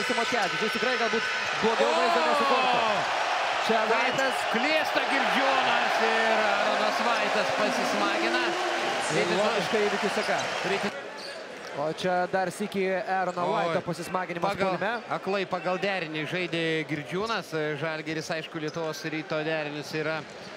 Vaidai Simokevičius. Tikrai galbūt blogiau vaizdo nesukurta. Čia Vaitas. Klėsta Girdžiūnas ir Aronas Vaitas pasismagina. Logiškai įvykių seka. O čia dar sykį Arono Vaito pasismaginimas puolime. Aklai pagal derinį žaidė Girdžiūnas. Žalgiris, aišku, Lietuvos Ryto derinis yra